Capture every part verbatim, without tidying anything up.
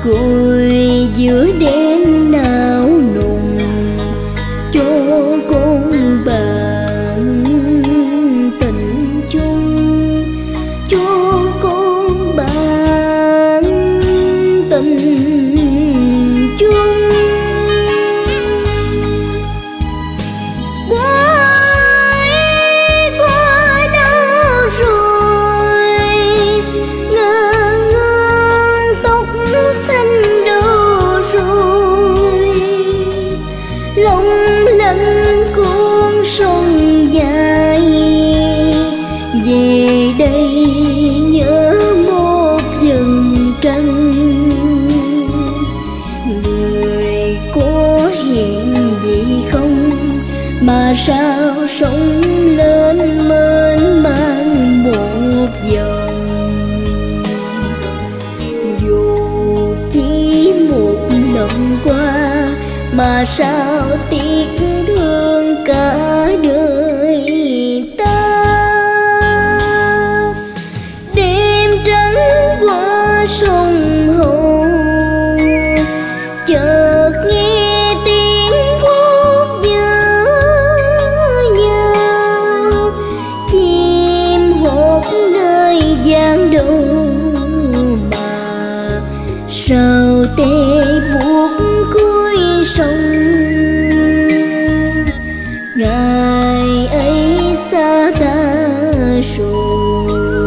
côi giữa đêm nào nùng cho con bạn tình chung, cho con bạn tình chung. Quay qua đâu rồi, ngơ ngơ tóc xanh đâu rồi, long lanh con sông dài về đây nhớ một dần trăng. Người có hiện gì không mà sao sống lên mênh mang một dòng, dù chỉ một lần qua mà sao tiếc thương cả đời ta. Đêm trắng qua sông Hồ chợt nghe tiếng khúc nhớ nhau, chim hót nơi giang đầu mà sao tê buốt cuối sông. Ngày ấy xa ta rồi,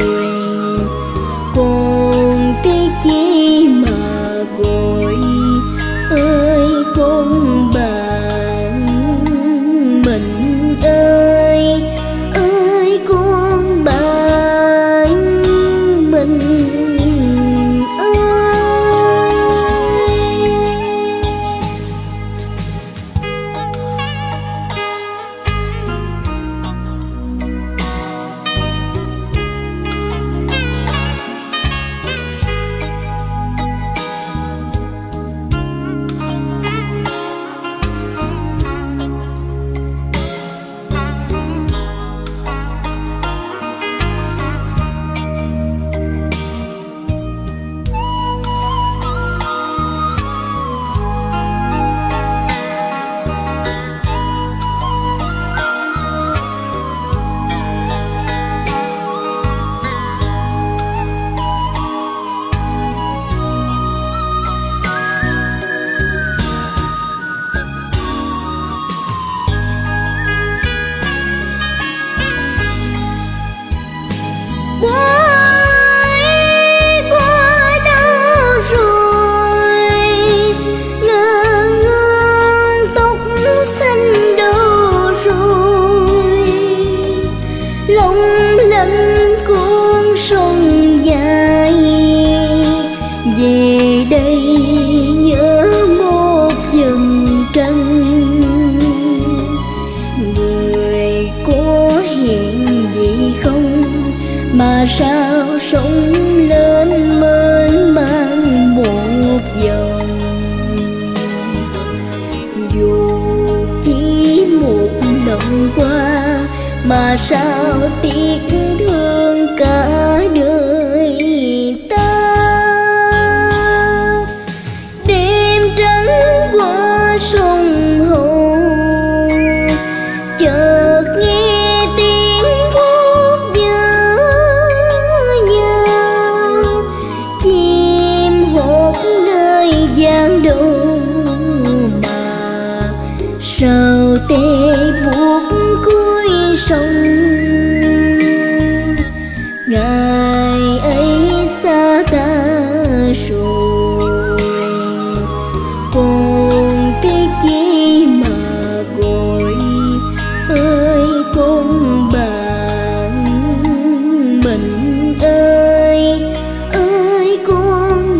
còn tiếc chi mà gọi ơi con bạn mình ơi, ơi con bạn mình ơi. Quay qua đâu rồi, ngơ ngơ tóc xanh đâu rồi, long lanh con sông dài về đây nhớ một dần trăng. Người có hiện gì không mà sao sống lên mênh mang một dòng, dù chỉ một lần qua mà sao tiếc thương cả đời ta. Đêm trắng qua sông Hồ chợt nghe tiếng khúc nhớ nhau, chim hót nơi giang đầu mà sao tê buốt cuối sông. Ngày ấy xa ta rồi, còn tiếc chi mà gọi ơi con bạn mình ơi, ơi con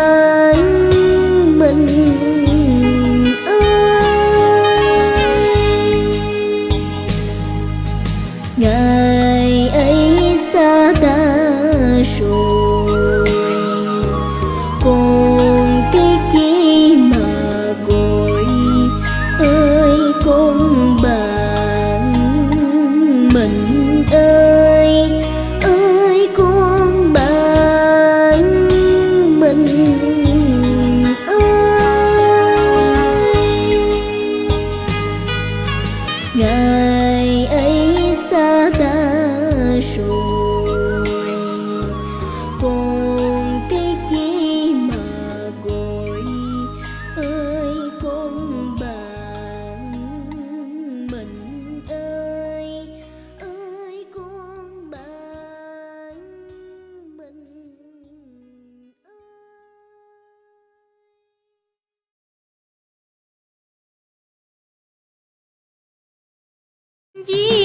bạn mình ơi. Vì